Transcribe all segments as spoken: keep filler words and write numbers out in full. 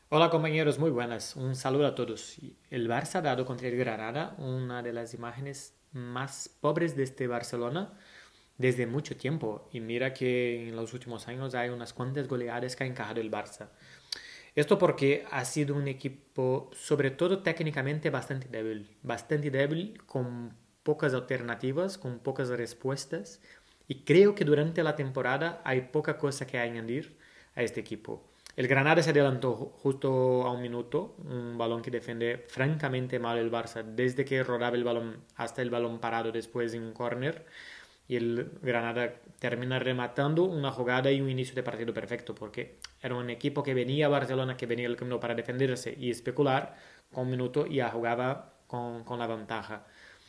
Hola compañeros, muy buenas. Un saludo a todos. El Barça ha dado contra el Granada una de las imágenes más pobres de este Barcelona desde mucho tiempo. Y mira que en los últimos años hay unas cuantas goleadas que ha encajado el Barça. Esto porque ha sido un equipo, sobre todo técnicamente, bastante débil. Bastante débil, con pocas alternativas, con pocas respuestas. Y creo que durante la temporada hay poca cosa que añadir a este equipo. El Granada se adelantó justo a un minuto, un balón que defiende francamente mal el Barça, desde que rodaba el balón hasta el balón parado después en un córner. Y el Granada termina rematando una jugada y un inicio de partido perfecto, porque era un equipo que venía a Barcelona, que venía al camino para defenderse y especular, con un minuto ya jugaba con, con la ventaja.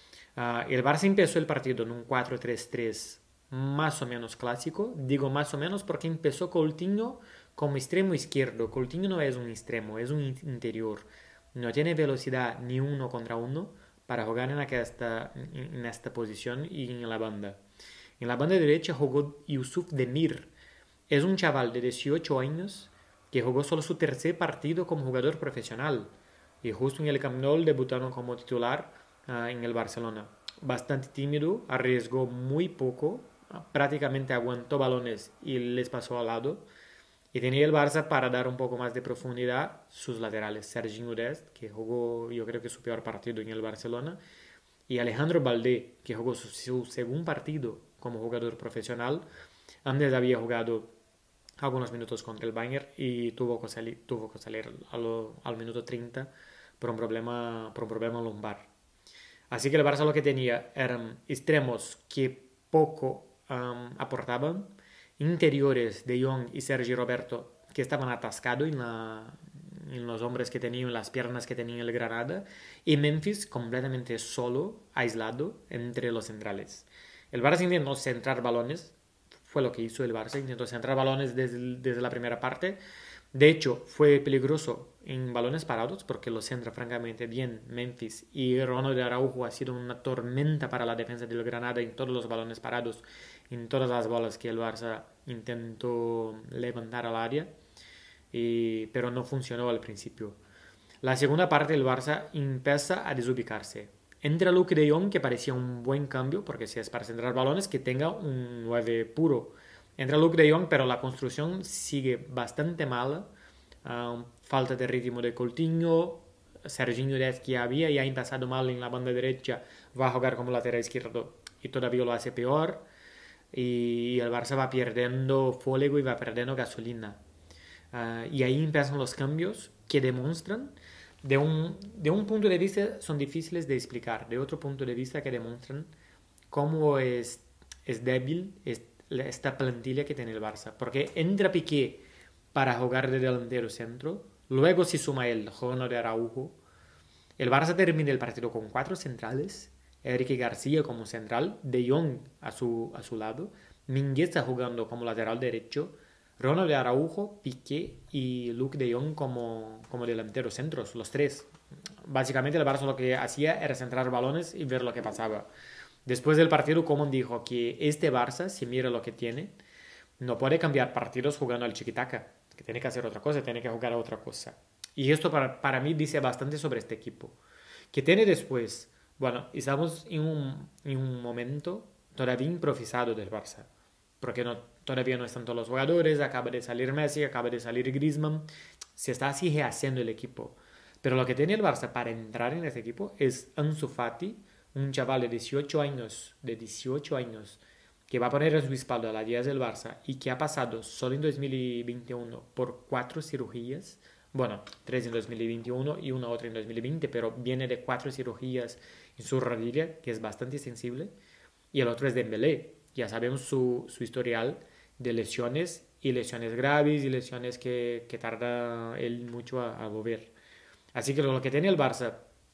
Uh, el Barça empezó el partido en un cuatro tres tres más o menos clásico. Digo más o menos porque empezó Coutinho como extremo izquierdo. Coutinho no es un extremo, es un interior. No tiene velocidad ni uno contra uno para jugar en, esta, en esta posición y en la banda. En la banda derecha jugó Yusuf Demir. Es un chaval de dieciocho años que jugó solo su tercer partido como jugador profesional y justo en el Camp Nou debutaron como titular uh, en el Barcelona. Bastante tímido, arriesgó muy poco, prácticamente aguantó balones y les pasó al lado. Y tenía el Barça para dar un poco más de profundidad sus laterales. Serginho Dest, que jugó yo creo que su peor partido en el Barcelona, y Alejandro Balde, que jugó su, su segundo partido como jugador profesional. Antes había jugado algunos minutos contra el Bayern y tuvo que salir, tuvo que salir al, al minuto treinta por un problema, por un problema lumbar. Así que el Barça lo que tenía eran extremos que poco um, aportaban, interiores de Jong y Sergi Roberto que estaban atascados en, la, en los hombres que tenían, en las piernas que tenía el Granada, y Memphis completamente solo, aislado entre los centrales. El Barça intentó centrar balones, fue lo que hizo el Barça, intentó centrar balones desde, desde la primera parte. De hecho, fue peligroso en balones parados porque lo centra francamente bien Memphis, y Ronald Araujo ha sido una tormenta para la defensa del Granada en todos los balones parados, en todas las bolas que el Barça intentó levantar al área, y, pero no funcionó al principio. La segunda parte el Barça empieza a desubicarse. Entra Luke de Jong, que parecía un buen cambio, porque si es para centrar balones, que tenga un nueve puro. Entra Luke de Jong, pero la construcción sigue bastante mala. Uh, falta de ritmo de Coutinho. Serginho Dest, que había ya empezado mal en la banda derecha, va a jugar como lateral izquierdo y todavía lo hace peor. Y el Barça va perdiendo fuego y va perdiendo gasolina. Uh, y ahí empiezan los cambios que demuestran, de un, de un punto de vista son difíciles de explicar, de otro punto de vista que demuestran cómo es, es débil es, esta plantilla que tiene el Barça. Porque entra Piqué para jugar de delantero centro, luego se suma el Jono de Araujo. El Barça termina el partido con cuatro centrales, Eric García como central, De Jong a su, a su lado, Mingueza jugando como lateral derecho, Ronald Araujo, Piqué y Luke de Jong como, como delanteros centros, los tres. Básicamente el Barça lo que hacía era centrar balones y ver lo que pasaba. Después del partido, Coman dijo que este Barça, si mira lo que tiene, no puede cambiar partidos jugando al chiquitaca, que tiene que hacer otra cosa, tiene que jugar a otra cosa. Y esto para, para mí dice bastante sobre este equipo. Que tiene después, bueno, estamos en un, en un momento todavía improvisado del Barça, porque no, todavía no están todos los jugadores, acaba de salir Messi, acaba de salir Griezmann, se está así rehaciendo el equipo. Pero lo que tiene el Barça para entrar en ese equipo es Ansu Fati, un chaval de dieciocho años, de dieciocho años, que va a poner a su espalda a la diez del Barça y que ha pasado solo en dos mil veintiuno por cuatro cirugías, bueno, tres en dos mil veintiuno y una otra en dos mil veinte, pero viene de cuatro cirugías en su rodilla, que es bastante sensible, y el otro es Dembélé. Ya sabemos su, su historial de lesiones, y lesiones graves y lesiones que, que tarda él mucho a, a volver. Así que lo que tiene el Barça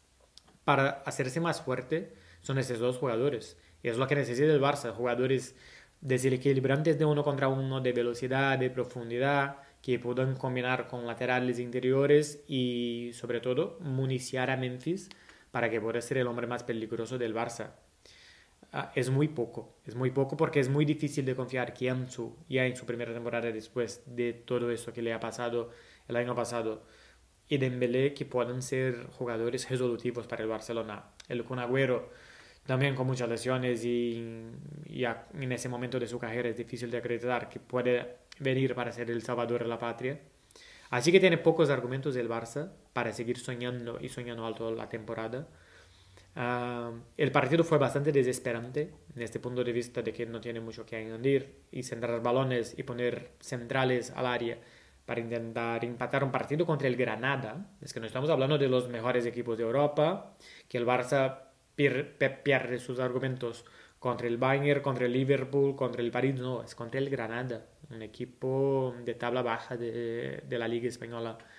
para hacerse más fuerte son esos dos jugadores. Y es lo que necesita el Barça, jugadores desequilibrantes de uno contra uno, de velocidad, de profundidad, que puedan combinar con laterales interiores y sobre todo municiar a Memphis para que pueda ser el hombre más peligroso del Barça. Ah, es muy poco, es muy poco porque es muy difícil de confiar que Ansu, ya en su primera temporada después de todo eso que le ha pasado el año pasado, y Dembélé que puedan ser jugadores resolutivos para el Barcelona. El Kun Agüero también con muchas lesiones y, y a- en ese momento de su carrera es difícil de acreditar que puede venir para ser el salvador de la patria. Así que tiene pocos argumentos el Barça para seguir soñando y soñando alto la temporada. Ah, el partido fue bastante desesperante en este punto de vista de que no tiene mucho que añadir y centrar balones y poner centrales al área para intentar empatar un partido contra el Granada. Es que no estamos hablando de los mejores equipos de Europa, que el Barça pier- pe- pierde sus argumentos contra el Bayern, contra el Liverpool, contra el París, no, es contra el Granada, un equipo de tabla baja de, de la Liga Española.